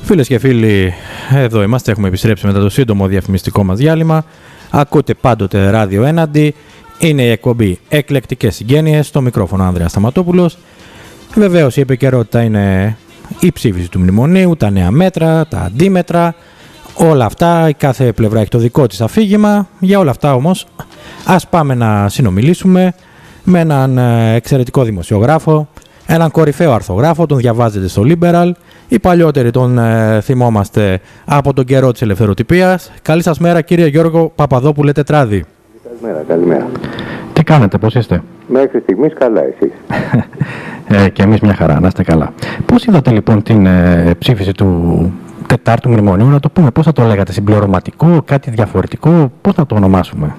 Φίλες και φίλοι, εδώ είμαστε, έχουμε επιστρέψει μετά το σύντομο διαφημιστικό μας διάλειμμα. Ακούτε πάντοτε Ράδιο Έναντι. Είναι η εκπομπή Εκλεκτικές Συγγένειες, στο μικρόφωνο Ανδρέας Σταματόπουλος. Βεβαίως η επικαιρότητα είναι η ψήφιση του μνημονίου, τα νέα μέτρα, τα αντίμετρα, όλα αυτά, η κάθε πλευρά έχει το δικό της αφήγημα. Για όλα αυτά όμως, ας πάμε να συνομιλήσουμε με έναν εξαιρετικό δημοσιογράφο, έναν κορυφαίο αρθογράφο, τον διαβάζετε στο Liberal. Οι παλιότεροι τον θυμόμαστε από τον καιρό της ελευθεροτυπίας. Καλή σας μέρα, κύριε Γιώργο Παπαδόπουλε Τετράδη. Καλημέρα. Τι κάνετε, πώς είστε? Μέχρι στιγμής καλά, εσείς? Και εμείς μια χαρά, να είστε καλά. Πώς είδατε λοιπόν την ψήφιση του τετάρτου μνημονίου, να το πούμε, πώς θα το λέγατε, συμπληρωματικό, κάτι διαφορετικό, πώς θα το ονομάσουμε?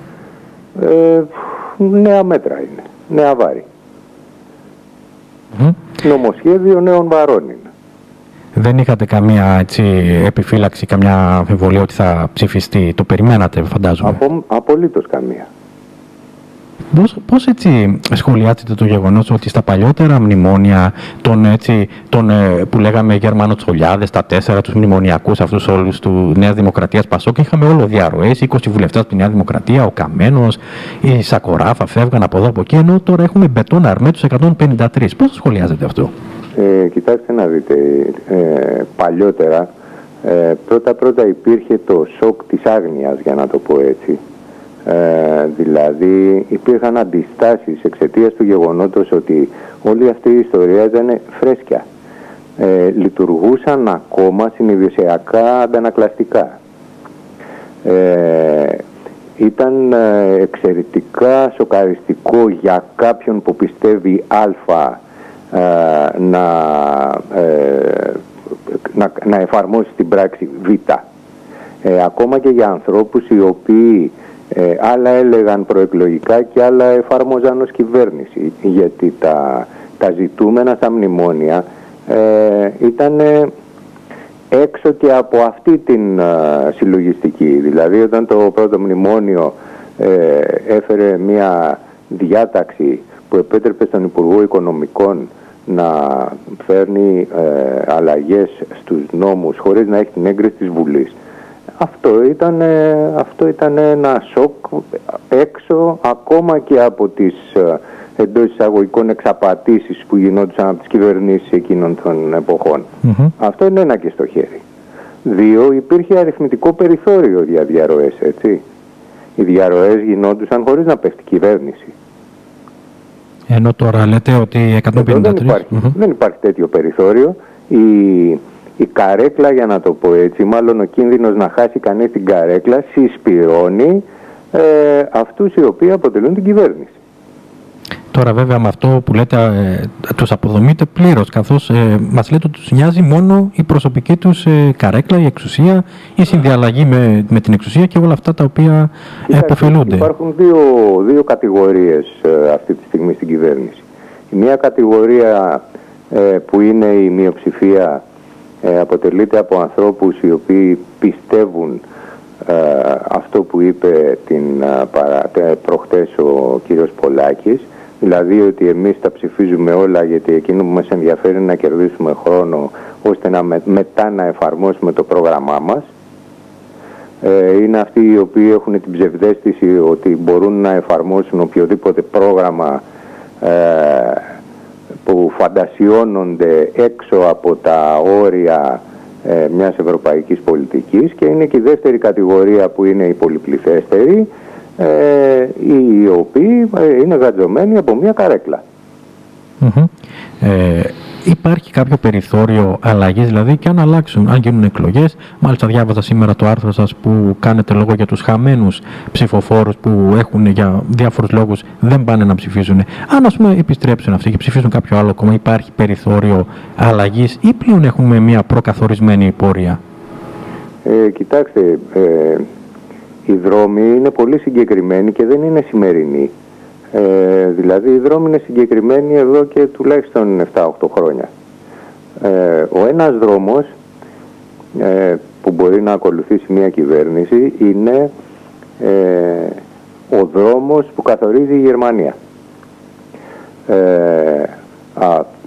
Νέα μέτρα είναι, νέα βάρη. Νομοσχέδιο νέων βαρών είναι. Δεν είχατε καμία επιφύλαξη, καμιά αμφιβολία ότι θα ψηφιστεί? Το περιμένατε, φαντάζομαι. Απολύτως καμία. Πώς έτσι σχολιάζετε το γεγονός ότι στα παλιότερα μνημόνια που λέγαμε Γερμανοτσολιάδες, τα 4, τους μνημονιακούς αυτούς όλους του Νέας Δημοκρατίας Πασόκ, είχαμε όλο διαρροές, 20 βουλευτές από τη Νέα Δημοκρατία, ο Καμένος, η Σακοράφα φεύγαν από εδώ από εκεί, ενώ τώρα έχουμε μπετόν αρμέ τους 153. Πώς σχολιάζετε αυτό? Κοιτάξτε να δείτε, παλιότερα πρώτα υπήρχε το σοκ της άγνοιας, για να το πω έτσι. Δηλαδή υπήρχαν αντιστάσεις εξαιτίας του γεγονότος ότι όλη αυτή η ιστορία ήταν φρέσκια. Λειτουργούσαν ακόμα συνειδησιακά αντανακλαστικά. Ήταν εξαιρετικά σοκαριστικό για κάποιον που πιστεύει να εφαρμόσει την πράξη Β. Ακόμα και για ανθρώπους οι οποίοι άλλα έλεγαν προεκλογικά και άλλα εφάρμοζαν ως κυβέρνηση, γιατί τα ζητούμενα στα μνημόνια ήταν έξω και από αυτή την συλλογιστική. Δηλαδή όταν το πρώτο μνημόνιο έφερε μια διάταξη που επέτρεπε στον Υπουργό Οικονομικών να φέρνει αλλαγές στους νόμους χωρίς να έχει την έγκριση της Βουλής, αυτό ήταν ένα σοκ έξω ακόμα και από τις εντός εισαγωγικών εξαπατήσεις που γινόντουσαν από τις κυβερνήσεις εκείνων των εποχών. Αυτό είναι ένα και στο χέρι. 2, υπήρχε αριθμητικό περιθώριο για διαρροές, έτσι. Οι διαρροές γινόντουσαν χωρίς να πέφτει κυβέρνηση. Ενώ τώρα λέτε ότι 153... Δεν υπάρχει τέτοιο περιθώριο. Η καρέκλα, για να το πω έτσι, μάλλον ο κίνδυνος να χάσει κανείς την καρέκλα, συσπυρώνει αυτούς οι οποίοι αποτελούν την κυβέρνηση. Τώρα βέβαια με αυτό που λέτε τους αποδομείτε πλήρως, καθώς μας λέτε ότι τους νοιάζει μόνο η προσωπική τους καρέκλα, η εξουσία, η συνδιαλλαγή με την εξουσία και όλα αυτά τα οποία επωφελούνται. Υπάρχουν δύο κατηγορίες αυτή τη στιγμή στην κυβέρνηση. Η μία κατηγορία που είναι η μειοψηφία αποτελείται από ανθρώπους οι οποίοι πιστεύουν αυτό που είπε προχτές ο κύριος Πολάκης, δηλαδή ότι εμείς τα ψηφίζουμε όλα γιατί εκείνο που μας ενδιαφέρει είναι να κερδίσουμε χρόνο ώστε μετά να εφαρμόσουμε το πρόγραμμά μας. Είναι αυτοί οι οποίοι έχουν την ψευδαίσθηση ότι μπορούν να εφαρμόσουν οποιοδήποτε πρόγραμμα που φαντασιώνονται έξω από τα όρια μιας ευρωπαϊκής πολιτικής, και είναι και η δεύτερη κατηγορία που είναι οι πολυπληθέστεροι, οι οποίοι είναι γατζωμένοι από μια καρέκλα. Υπάρχει κάποιο περιθώριο αλλαγής, δηλαδή, και αν αλλάξουν, αν γίνουν εκλογές? Μάλιστα διάβαζα σήμερα το άρθρο σας που κάνετε λόγο για τους χαμένους ψηφοφόρους που έχουν για διάφορους λόγους δεν πάνε να ψηφίσουν. Αν ας πούμε επιστρέψουν αυτοί και ψηφίσουν κάποιο άλλο κόμμα, υπάρχει περιθώριο αλλαγής ή πλέον έχουμε μια προκαθορισμένη πορεία? Κοιτάξτε, οι δρόμοι είναι πολύ συγκεκριμένοι και δεν είναι σημερινοί. Δηλαδή οι δρόμοι είναι συγκεκριμένοι εδώ και τουλάχιστον 7-8 χρόνια. Ο ένας δρόμος που μπορεί να ακολουθήσει μια κυβέρνηση είναι ο δρόμος που καθορίζει η Γερμανία.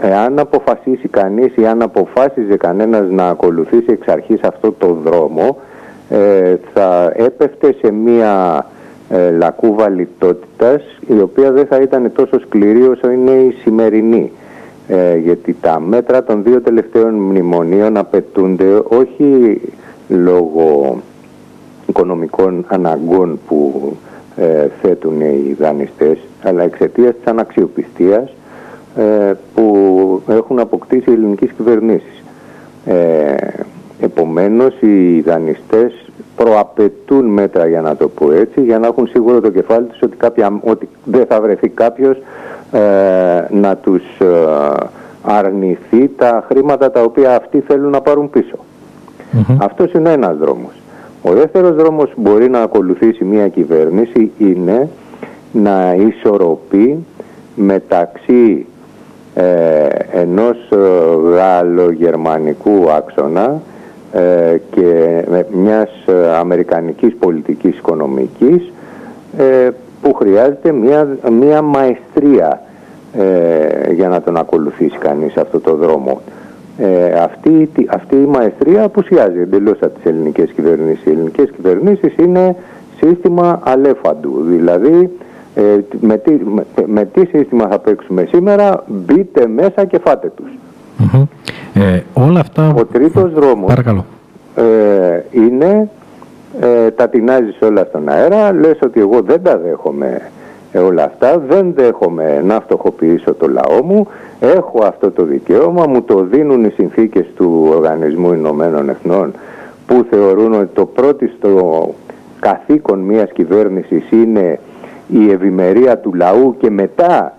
εάν αποφασίσει κανείς ή αν αποφάσιζε κανένας να ακολουθήσει εξ αρχής αυτό το δρόμο, θα έπεφτε σε μία λακκούβα λιτότητας, η οποία δεν θα ήταν τόσο σκληρή όσο είναι η σημερινή. Γιατί τα μέτρα των 2 τελευταίων μνημονίων απαιτούνται όχι λόγω οικονομικών αναγκών που θέτουν οι δανειστές, αλλά εξαιτίας της αναξιοπιστίας που έχουν αποκτήσει οι ελληνικές κυβερνήσεις. Επομένως, οι δανειστές προαπαιτούν μέτρα, για να το πω έτσι, για να έχουν σίγουρο το κεφάλι τους ότι δεν θα βρεθεί κάποιος να τους αρνηθεί τα χρήματα τα οποία αυτοί θέλουν να πάρουν πίσω. Αυτός είναι ένας δρόμος. Ο δεύτερος δρόμος που μπορεί να ακολουθήσει μια κυβέρνηση είναι να ισορροπεί μεταξύ ενός γαλλο-γερμανικού άξονα και μιας αμερικανικής πολιτικής οικονομικής, που χρειάζεται μια μαεστρία για να τον ακολουθήσει κανείς αυτό το δρόμο. Αυτή η μαεστρία απουσιάζει εντελώς από τις ελληνικές κυβερνήσεις. Οι ελληνικές κυβερνήσεις είναι σύστημα αλέφαντου, δηλαδή με τι σύστημα θα παίξουμε σήμερα, μπείτε μέσα και φάτε τους. Όλα αυτά... Ο τρίτος δρόμος, παρακαλώ, είναι τα τεινάζεις όλα στον αέρα, λες ότι εγώ δεν τα δέχομαι όλα αυτά, δεν δέχομαι να φτωχοποιήσω το λαό μου, έχω αυτό το δικαίωμα, μου το δίνουν οι συνθήκες του Οργανισμού Ηνωμένων Εθνών, που θεωρούν ότι το πρώτο καθήκον μιας κυβέρνησης είναι η ευημερία του λαού και μετά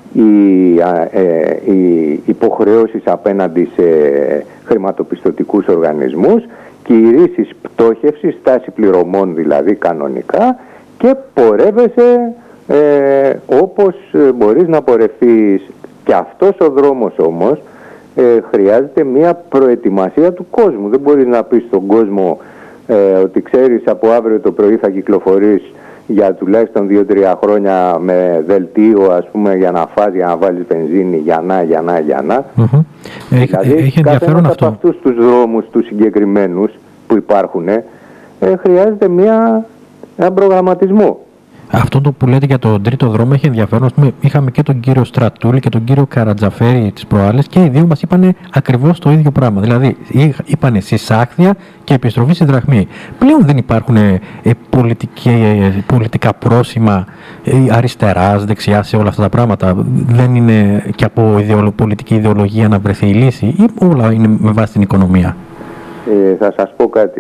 οι υποχρεώσεις απέναντι σε χρηματοπιστωτικούς οργανισμούς, κηρύσσεις πτώχευσης, στάση πληρωμών δηλαδή κανονικά, και πορεύεσαι όπως μπορείς να πορευθείς. Και αυτός ο δρόμος όμως χρειάζεται μια προετοιμασία του κόσμου. Δεν μπορείς να πεις στον κόσμο ότι ξέρεις από αύριο το πρωί θα κυκλοφορείς για τουλάχιστον 2-3 χρόνια με δελτίο, ας πούμε, για να φας, για να βάλεις βενζίνη, για να. Δηλαδή καθένας από αυτούς τους δρόμους τους συγκεκριμένους που υπάρχουν χρειάζεται ένα προγραμματισμό. Αυτό το που λέτε για τον τρίτο δρόμο έχει ενδιαφέρον. Είχαμε και τον κύριο Στρατούλη και τον κύριο Καρατζαφέρη τις προάλλες, και οι δύο μας είπαν ακριβώς το ίδιο πράγμα. Δηλαδή, είπαν συσάχθεια και επιστροφή στη δραχμή. Πλέον δεν υπάρχουν πολιτικά πρόσημα αριστεράς, δεξιάς σε όλα αυτά τα πράγματα. Δεν είναι και από πολιτική ιδεολογία να βρεθεί η λύση, ή όλα είναι με βάση την οικονομία? Θα σας πω κάτι.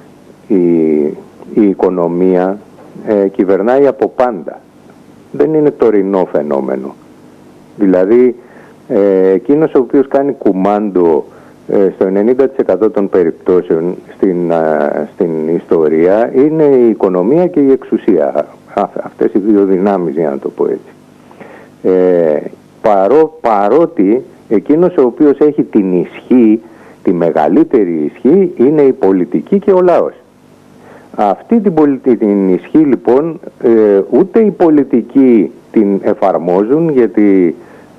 Η οικονομία κυβερνάει από πάντα. Δεν είναι τωρινό φαινόμενο. Δηλαδή, εκείνος ο οποίος κάνει κουμάντο στο 90% των περιπτώσεων στην ιστορία είναι η οικονομία και η εξουσία. Αυτές οι δύο δυνάμεις, για να το πω έτσι. Παρότι εκείνος ο οποίος έχει την ισχύ, τη μεγαλύτερη ισχύ, είναι η πολιτική και ο λαός. Αυτή την ισχύ λοιπόν ούτε οι πολιτικοί την εφαρμόζουν, γιατί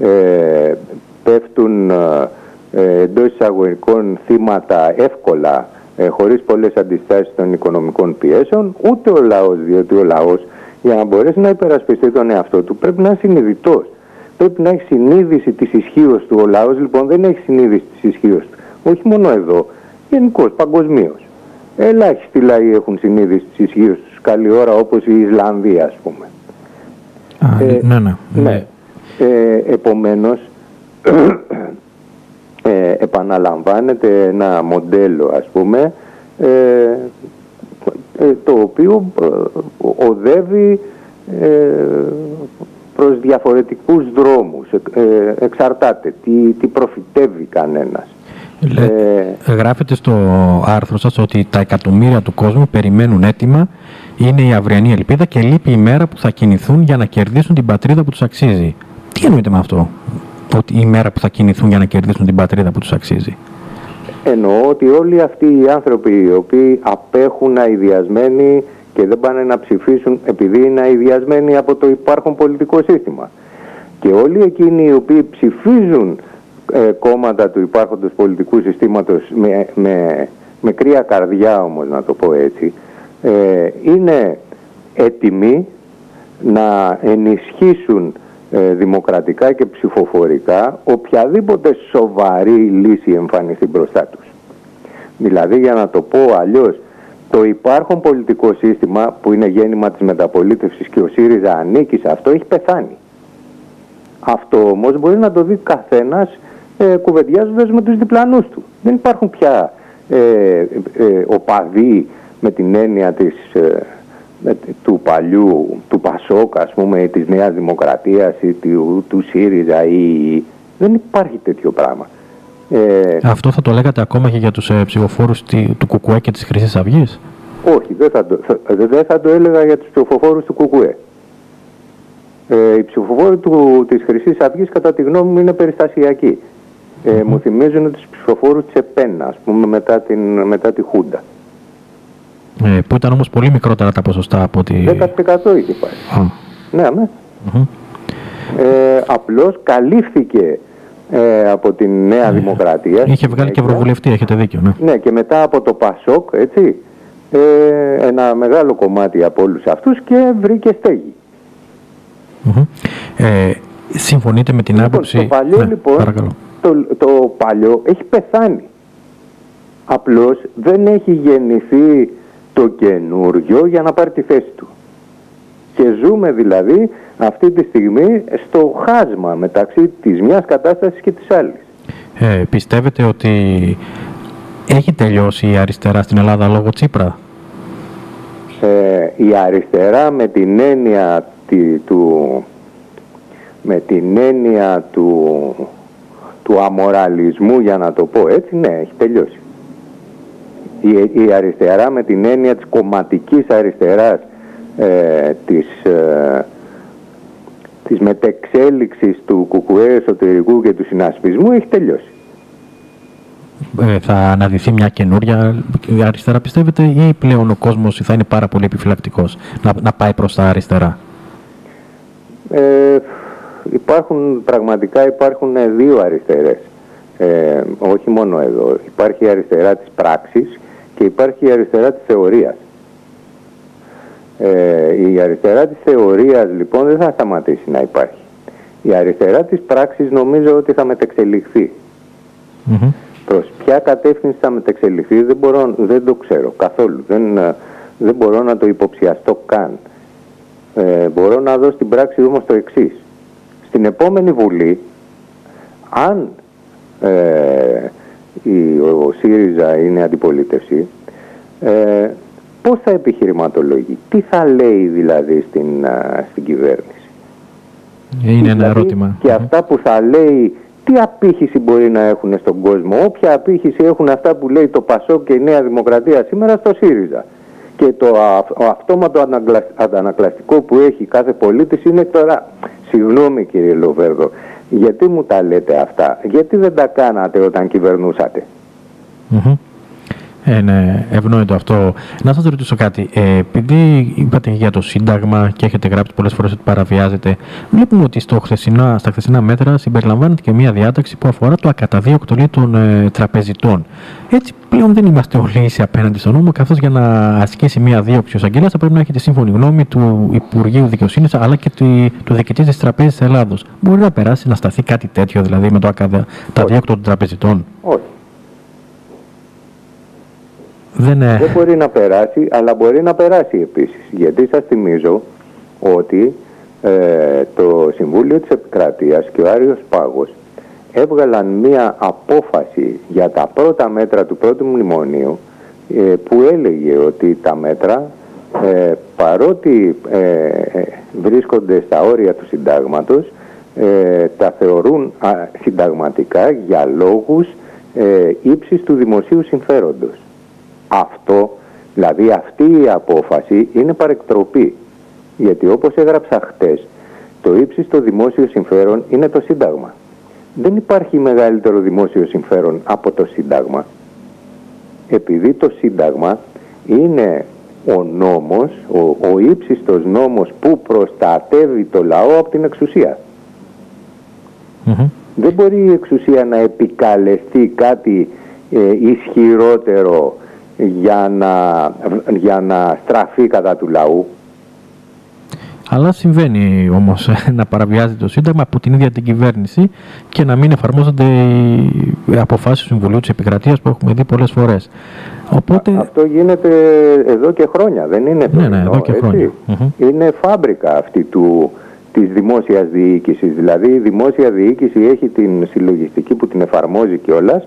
πέφτουν εντός εισαγωγικών θύματα εύκολα, χωρίς πολλές αντιστάσεις των οικονομικών πιέσεων, ούτε ο λαός, διότι ο λαός για να μπορέσει να υπερασπιστεί τον εαυτό του πρέπει να είναι συνειδητός. Πρέπει να έχει συνείδηση της ισχύως του. Ο λαός λοιπόν δεν έχει συνείδηση της ισχύως του. Όχι μόνο εδώ, γενικώς, παγκοσμίως. Ελάχιστοι λαοί έχουν συνείδηση της ισχύως τους καλή ώρα, όπως η Ισλανδία, ας πούμε. Ναι. Επομένως, επαναλαμβάνεται ένα μοντέλο, ας πούμε, το οποίο οδεύει προς διαφορετικούς δρόμους. Εξαρτάται τι προφητεύει κανένας. Γράφετε στο άρθρο σας ότι τα εκατομμύρια του κόσμου περιμένουν έτοιμα, είναι η αυριανή ελπίδα και λείπει η μέρα που θα κινηθούν για να κερδίσουν την πατρίδα που τους αξίζει. Τι εννοείται με αυτό, ότι η μέρα που θα κινηθούν για να κερδίσουν την πατρίδα που τους αξίζει? Εννοώ ότι όλοι αυτοί οι άνθρωποι οι οποίοι απέχουν αηδιασμένοι και δεν πάνε να ψηφίσουν επειδή είναι αηδιασμένοι από το υπάρχον πολιτικό σύστημα, και όλοι εκείνοι οι οποίοι ψηφίζουν κόμματα του υπάρχοντος πολιτικού συστήματος με κρύα καρδιά όμως, να το πω έτσι, είναι έτοιμοι να ενισχύσουν δημοκρατικά και ψηφοφορικά οποιαδήποτε σοβαρή λύση εμφανιστεί μπροστά τους. Δηλαδή, για να το πω αλλιώς, το υπάρχον πολιτικό σύστημα που είναι γέννημα της μεταπολίτευσης και ο ΣΥΡΙΖΑ ανήκει σε αυτό, έχει πεθάνει. Αυτό όμως μπορεί να το δει καθένας κουβεντιάζοντας με τους διπλανούς του. Δεν υπάρχουν πια οπαδοί με την έννοια του παλιού, του ΠΑΣΟΚ, ας πούμε, της Νέας Δημοκρατίας ή του ΣΥΡΙΖΑ ή... Δεν υπάρχει τέτοιο πράγμα. Αυτό θα το λέγατε ακόμα και για τους ψηφοφόρους του ΚΚΕ και της Χρυσής Αυγής? Όχι, δεν θα το έλεγα για τους ψηφοφόρους του ΚΚΕ. Οι ψηφοφόροι της Χρυσής Αυγής, κατά τη γνώμη μου, είναι περιστασιακοί. Μου θυμίζουν τους ψηφοφόρους της ΕΠΕΝ, ας πούμε, μετά τη Χούντα. Που ήταν όμως πολύ μικρότερα τα ποσοστά από ότι... 10% είχε πάει. Ναι, ναι. Απλώς καλύφθηκε από τη Νέα Δημοκρατία. Είχε βγάλει και ευρωβουλευτή, έχετε δίκιο. Ναι. Ναι, και μετά από το ΠΑΣΟΚ, έτσι, ένα μεγάλο κομμάτι από όλους αυτούς και βρήκε στέγη. Συμφωνείτε με την άποψη... Το παλιό, λοιπόν, το παλιό έχει πεθάνει. Απλώς δεν έχει γεννηθεί το καινούριο για να πάρει τη θέση του. Και ζούμε δηλαδή αυτή τη στιγμή στο χάσμα μεταξύ της μιας κατάστασης και της άλλης. Πιστεύετε ότι έχει τελειώσει η αριστερά στην Ελλάδα λόγω Τσίπρα? Η αριστερά με την έννοια του αμοραλισμού, για να το πω έτσι, ναι, έχει τελειώσει. Η αριστερά με την έννοια της κομματικής αριστεράς, της μετεξέλιξης του ΚΚΕ εσωτερικού και του συνασπισμού έχει τελειώσει. Θα αναδυθεί μια καινούρια αριστερά, πιστεύετε, ή πλέον ο κόσμος θα είναι πάρα πολύ επιφυλακτικός να πάει προς τα αριστερά? Πραγματικά υπάρχουν δύο αριστερές. Όχι μόνο εδώ. Υπάρχει η αριστερά της πράξης και υπάρχει η αριστερά της θεωρίας. Η αριστερά της θεωρίας, λοιπόν, δεν θα σταματήσει να υπάρχει. Η αριστερά της πράξης νομίζω ότι θα μετεξελιχθεί. Προς ποια κατεύθυνση θα μετεξελιχθεί δεν το ξέρω καθόλου. Δεν μπορώ να το υποψιαστώ καν. Μπορώ να δω στην πράξη όμως το εξής. Στην επόμενη Βουλή, αν ο ΣΥΡΙΖΑ είναι αντιπολίτευση, πώς θα επιχειρηματολογεί, τι θα λέει δηλαδή στην κυβέρνηση? Είναι ένα ερώτημα. Και αυτά που θα λέει, τι απήχηση μπορεί να έχουν στον κόσμο? Όποια απήχηση έχουν αυτά που λέει το ΠΑΣΟΚ και η Νέα Δημοκρατία σήμερα στο ΣΥΡΙΖΑ. Και το αυτόματο αντανακλαστικό που έχει κάθε πολίτης είναι τώρα, συγγνώμη κύριε Λοβέρδο, γιατί μου τα λέτε αυτά, γιατί δεν τα κάνατε όταν κυβερνούσατε? Ναι, ευνόητο αυτό. Να σας ρωτήσω κάτι. Επειδή είπατε για το Σύνταγμα και έχετε γράψει πολλές φορές ότι παραβιάζεται, βλέπουμε ότι στα χθεσινά μέτρα συμπεριλαμβάνεται και μια διάταξη που αφορά το ακαταδίωκτο των τραπεζιτών. Έτσι, πλέον δεν είμαστε όλοι ίσοι απέναντι στον νόμο, καθώς για να ασκήσει μια δίωξη ο εισαγγελέας θα πρέπει να έχει τη σύμφωνη γνώμη του Υπουργείου Δικαιοσύνης αλλά και του διοικητή της Τραπέζης της Ελλάδος. Μπορεί να περάσει, να σταθεί κάτι τέτοιο δηλαδή με το ακαταδίωκτο των τραπεζιτών? Όχι. Δεν μπορεί να περάσει, αλλά μπορεί να περάσει επίσης. Γιατί σας θυμίζω ότι το Συμβούλιο της Επικρατείας και ο Άριος Πάγος έβγαλαν μία απόφαση για τα πρώτα μέτρα του πρώτου μνημονίου που έλεγε ότι τα μέτρα παρότι βρίσκονται στα όρια του συντάγματος τα θεωρούν συνταγματικά για λόγους ύψης του δημοσίου συμφέροντος. Αυτό, δηλαδή αυτή η απόφαση είναι παρεκτροπή, γιατί όπως έγραψα χτες, το ύψιστο δημόσιο συμφέρον είναι το Σύνταγμα. Δεν υπάρχει μεγαλύτερο δημόσιο συμφέρον από το Σύνταγμα, επειδή το Σύνταγμα είναι ο νόμος, ο ύψιστος νόμος που προστατεύει το λαό από την εξουσία. Δεν μπορεί η εξουσία να επικαλεστεί κάτι ισχυρότερο για να στραφεί κατά του λαού. Αλλά συμβαίνει όμως να παραβιάζεται το Σύνταγμα από την ίδια την κυβέρνηση και να μην εφαρμόζονται οι αποφάσεις του Συμβουλίου της Επικρατείας που έχουμε δει πολλές φορές. Οπότε... Αυτό γίνεται εδώ και χρόνια, δεν είναι πρωινό, ναι, εδώ και χρόνια. Είναι φάμπρικα αυτή της δημόσιας διοίκησης. Δηλαδή η δημόσια διοίκηση έχει την συλλογιστική που την εφαρμόζει κιόλας,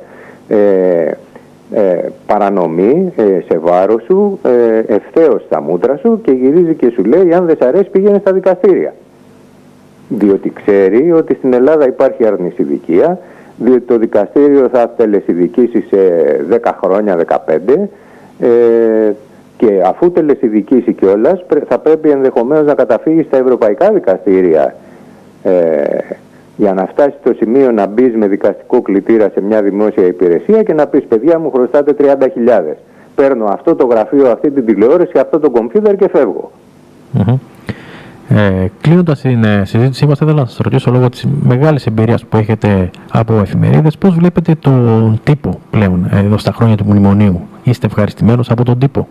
παρανομή σε βάρος σου, ευθέως στα μούτρα σου, και γυρίζει και σου λέει αν δεν σ' αρέσει πήγαινε στα δικαστήρια. Διότι ξέρει ότι στην Ελλάδα υπάρχει αρνησιδικία, διότι το δικαστήριο θα τελεσιδικήσει σε 10 χρόνια, 15, και αφού τελεσιδικήσει κιόλας θα πρέπει ενδεχομένως να καταφύγει στα ευρωπαϊκά δικαστήρια για να φτάσει στο σημείο να μπει με δικαστικό κλητήρα σε μια δημόσια υπηρεσία και να πεις παιδιά μου χρωστάτε 30.000. Παίρνω αυτό το γραφείο, αυτή την τηλεόραση, αυτό το κομπιούτερ και φεύγω. Κλείνοντας την συζήτησή μας, θα ήθελα να σας ρωτήσω λόγω της μεγάλης εμπειρίας που έχετε από εφημερίδες, πώς βλέπετε τον τύπο πλέον εδώ στα χρόνια του μνημονίου? Είστε ευχαριστημένος από τον τύπο?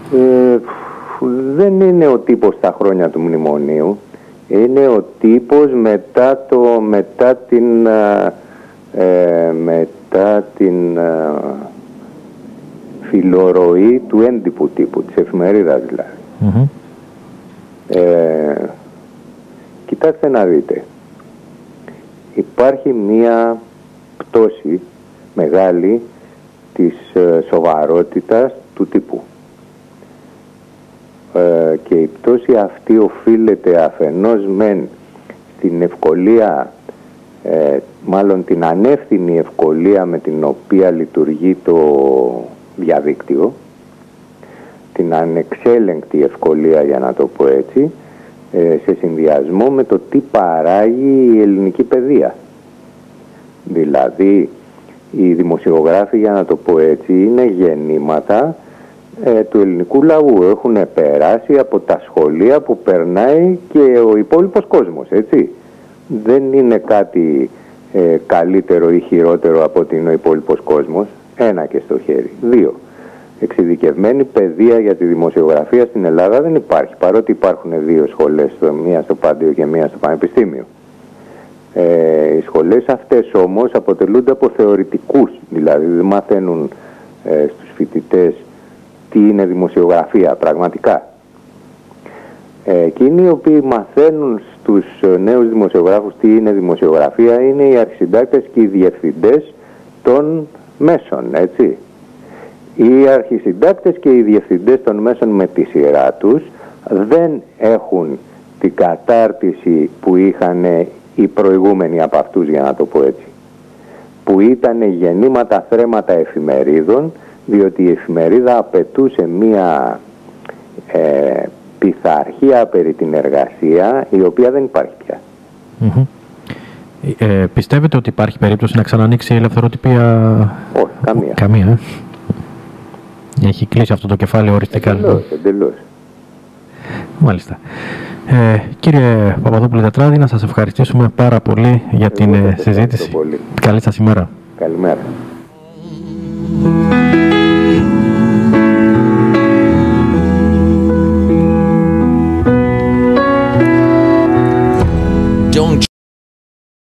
Δεν είναι ο τύπος στα χρόνια του μνημονίου. Είναι ο τύπος μετά την φιλορροή του έντυπου τύπου, της εφημερίδας δηλαδή. Κοιτάξτε να δείτε. Υπάρχει μία πτώση μεγάλη της σοβαρότητας του τύπου. Και η πτώση αυτή οφείλεται αφενός μεν στην ευκολία, μάλλον την ανεύθυνη ευκολία με την οποία λειτουργεί το διαδίκτυο, την ανεξέλεγκτη ευκολία για να το πω έτσι, σε συνδυασμό με το τι παράγει η ελληνική παιδεία. Δηλαδή οι δημοσιογράφοι, για να το πω έτσι, είναι γεννήματα του ελληνικού λαού. Έχουν περάσει από τα σχολεία που περνάει και ο υπόλοιπος κόσμος, έτσι. Δεν είναι κάτι καλύτερο ή χειρότερο από ότι είναι ο υπόλοιπος κόσμος. Ένα και στο χέρι. 2. Εξειδικευμένη παιδεία για τη δημοσιογραφία στην Ελλάδα δεν υπάρχει, παρότι υπάρχουν 2 σχολές, μία στο Πάντιο και μία στο Πανεπιστήμιο. Οι σχολές αυτές όμως αποτελούνται από θεωρητικούς, δηλαδή δεν μαθαίνουν στους φοιτητές τι είναι δημοσιογραφία πραγματικά. Εκείνοι οι οποίοι μαθαίνουν στους νέους δημοσιογράφους τι είναι δημοσιογραφία είναι οι αρχισυντάκτες και οι διευθυντές των μέσων, έτσι. Οι αρχισυντάκτες και οι διευθυντές των μέσων με τη σειρά τους δεν έχουν την κατάρτιση που είχαν οι προηγούμενοι από αυτούς, για να το πω έτσι, που ήταν γεννήματα θρέματα εφημερίδων, διότι η εφημερίδα απαιτούσε μία πειθαρχία περί την εργασία, η οποία δεν υπάρχει πια. Πιστεύετε ότι υπάρχει περίπτωση να ξανανοίξει η ελευθεροτυπία? Όχι, καμία. Έχει κλείσει αυτό το κεφάλαιο οριστικά. Εντελώς. Μάλιστα. Κύριε Παπαδόπουλε Τετράδη, να σας ευχαριστήσουμε πάρα πολύ για την συζήτηση. Καλή σας ημέρα. Καλημέρα.